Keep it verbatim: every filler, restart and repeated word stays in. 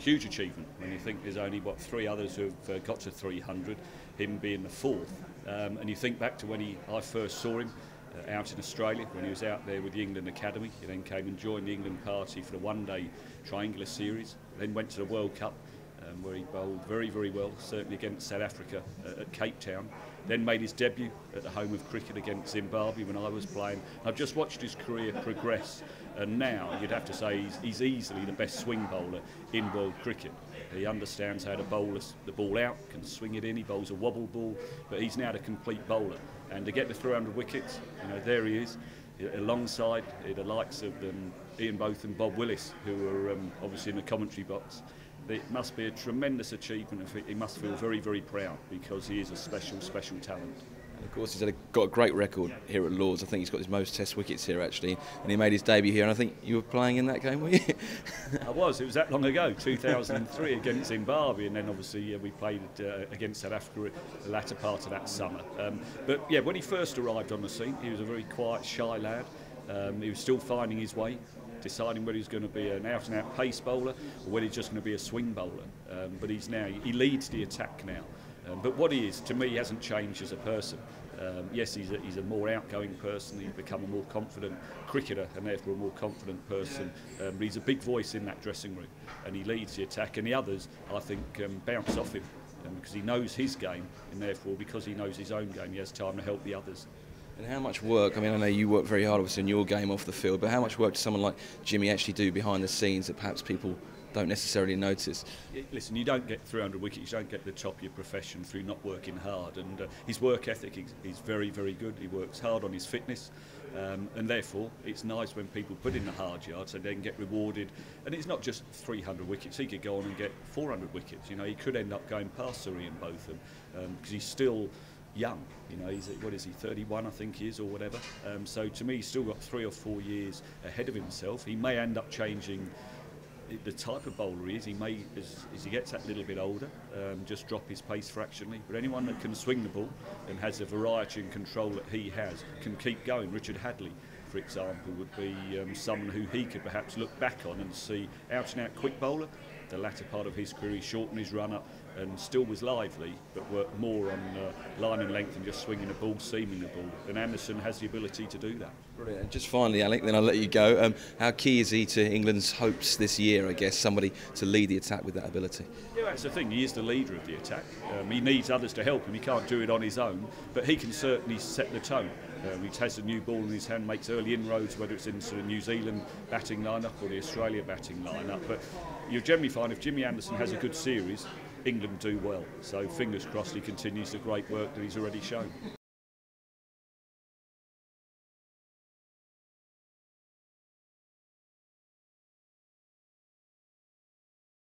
huge achievement when you think there's only, what, three others who've uh, got to three hundred, him being the fourth. Um, and you think back to when he, I first saw him uh, out in Australia, when he was out there with the England Academy. He then came and joined the England party for the one-day triangular series, then went to the World Cup, um, where he bowled very, very well, certainly against South Africa uh, at Cape Town. Then made his debut at the home of cricket against Zimbabwe when I was playing. I've just watched his career progress, and now you'd have to say he's, he's easily the best swing bowler in world cricket. He understands how to bowl the ball out, can swing it in, he bowls a wobble ball, but he's now the complete bowler. And to get the three hundred wickets, you know, there he is, alongside the likes of um, Ian Botham and Bob Willis, who are um, obviously in the commentary box. It must be a tremendous achievement. He must feel very, very proud, because he is a special, special talent. And of course, he's had a, got a great record here at Lords. I think he's got his most Test wickets here, actually, and he made his debut here. And I think you were playing in that game, were you? I was. It was that long ago, two thousand three, against Zimbabwe, and then obviously uh, we played uh, against South Africa the latter part of that summer. Um, but yeah, when he first arrived on the scene, he was a very quiet, shy lad. Um, he was still finding his way, deciding whether he's going to be an out-and-out pace bowler or whether he's just going to be a swing bowler. Um, but he's now, he leads the attack now. Um, but what he is, to me, he hasn't changed as a person. Um, yes, he's a, he's a more outgoing person, he's become a more confident cricketer and therefore a more confident person. Um, but he's a big voice in that dressing room, and he leads the attack, and the others, I think, um, bounce off him um, because he knows his game, and therefore, because he knows his own game, he has time to help the others. And how much work, I mean, I know you work very hard obviously in your game off the field, but how much work does someone like Jimmy actually do behind the scenes that perhaps people don't necessarily notice? Listen, you don't get three hundred wickets, you don't get the top of your profession through not working hard, and uh, his work ethic is, is very, very good. He works hard on his fitness, um, and therefore it's nice when people put in the hard yards and then get rewarded. And it's not just three hundred wickets, he could go on and get four hundred wickets. You know, he could end up going past Surrey and Botham, because um, he's still young, you know, he's, what is he, thirty-one I think he is, or whatever. Um, so to me, he's still got three or four years ahead of himself. He may end up changing the type of bowler he is. He may, as, as he gets that little bit older, um, just drop his pace fractionally. But anyone that can swing the ball and has the variety and control that he has can keep going. Richard Hadley, for example, would be um, someone who he could perhaps look back on and see out-and-out quick bowler. The latter part of his career, he shortened his run-up and still was lively, but worked more on uh, line and length and just swinging the ball, seaming the ball. And Anderson has the ability to do that. Brilliant. And just finally, Alec, then I'll let you go. Um, how key is he to England's hopes this year, I guess, somebody to lead the attack with that ability? Yeah, that's the thing. He is the leader of the attack. Um, he needs others to help him. He can't do it on his own, but he can certainly set the tone. Um, he has a new ball in his hand, makes early inroads, whether it's into the New Zealand batting lineup or the Australia batting lineup. But you generally find if Jimmy Anderson has a good series, England do well. So fingers crossed he continues the great work that he's already shown.